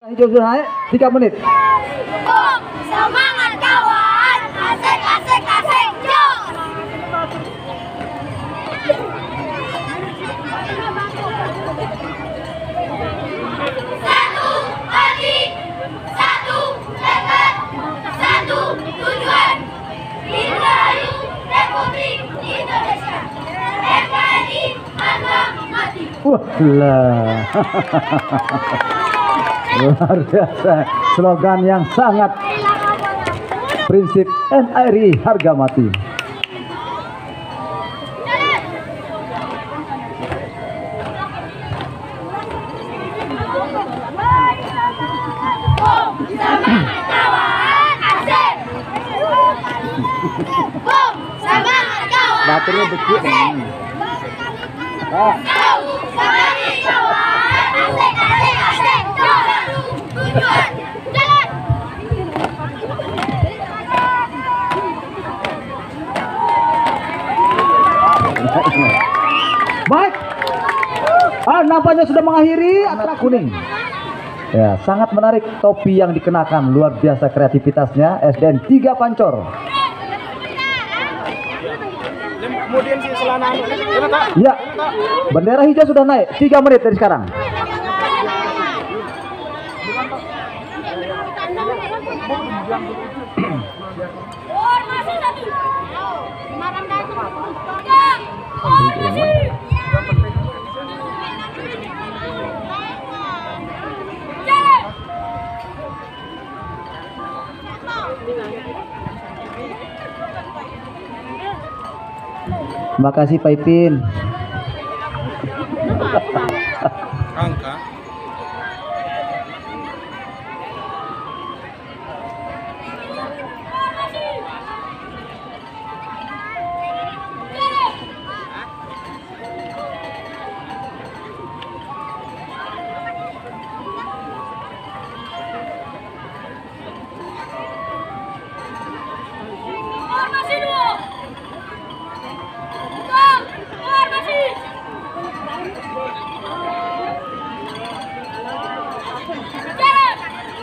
Hijau sudah naik 3 menit. Semangat kawan, asik asik asik, yuk. Satu hati, satu tekad, satu tujuan. Dirgahayu Republik Indonesia. NKRI harga mati. Wah lah. Luar biasa, slogan yang sangat prinsip NKRI harga mati. Semangat kawan, asik. Bum, semangat kawan. Baterainya kecil. Semangat kawan, asik asik asik, yuk. Tujuan, jalan. Baik. Nampaknya sudah mengakhiri acara kuning. Ya, sangat menarik topi yang dikenakan, luar biasa kreativitasnya. SDN 3 Pancor. Kemudian si selana Ya, bendera hijau sudah naik 3 menit dari sekarang. Formasi satu. Formasi. Jalan. Terima kasih Pak Ipin. angka. Formasi dua. Formasi. Jalan.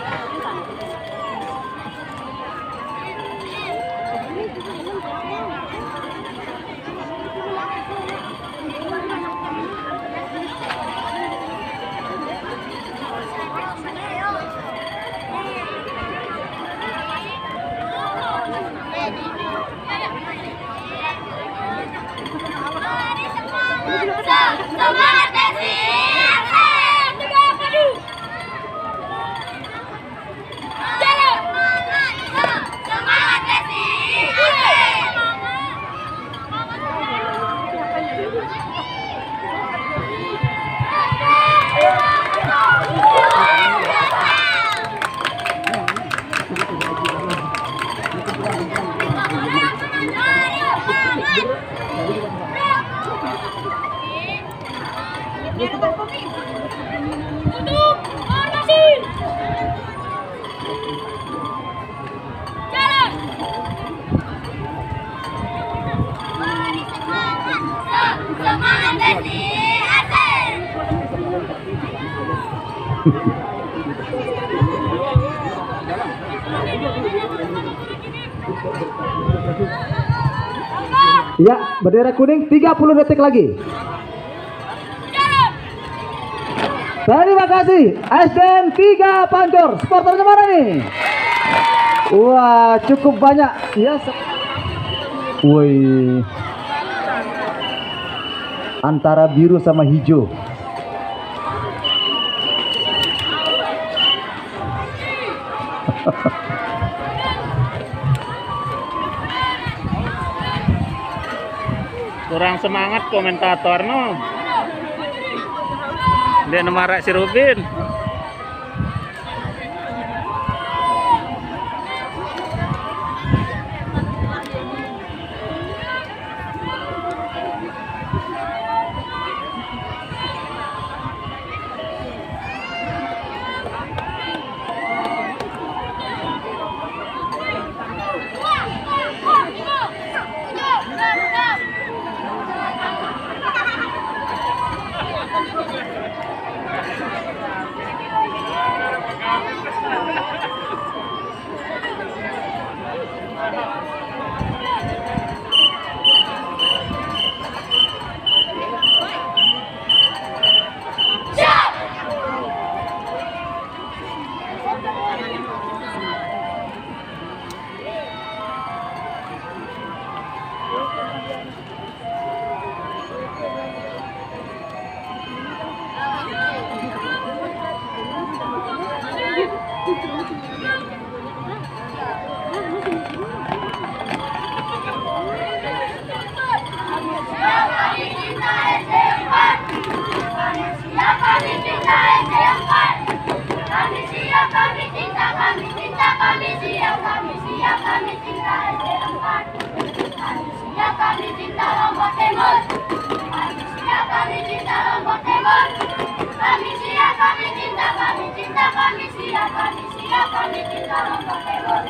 Semangat Desi, asik. 3 maju. Jalan. Semangat Desi, asik. Tutup formasi. Jalan. Semangat Desi, asik. Ya, bendera kuning 30 detik lagi. Jalan. Terima kasih SDN 3 Pancor. Supporternya mana nih? Wah, cukup banyak. Ya. Woi. Antara biru sama hijau. Kurang semangat komentator no. Dia nemarak si Rubin. kami cinta SD4. Manusia kami cinta Lombok Timur. Manusia kami cinta Lombok Timur. Kami siap, kami cinta, kami cinta, kami siap, kami cinta Lombok Timur.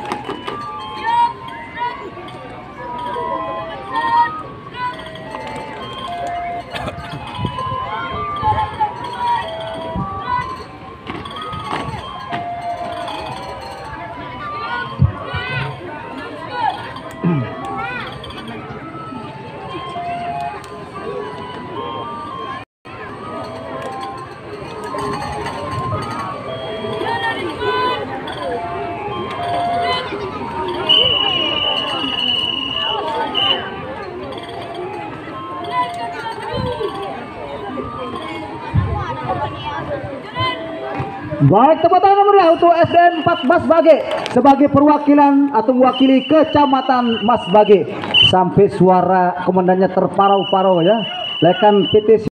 Baik, tepuk tangan meriah untuk SDN 4 Masbage sebagai perwakilan atau mewakili Kecamatan Masbage. Sampai suara komandannya terparau-parau ya. Lekan PT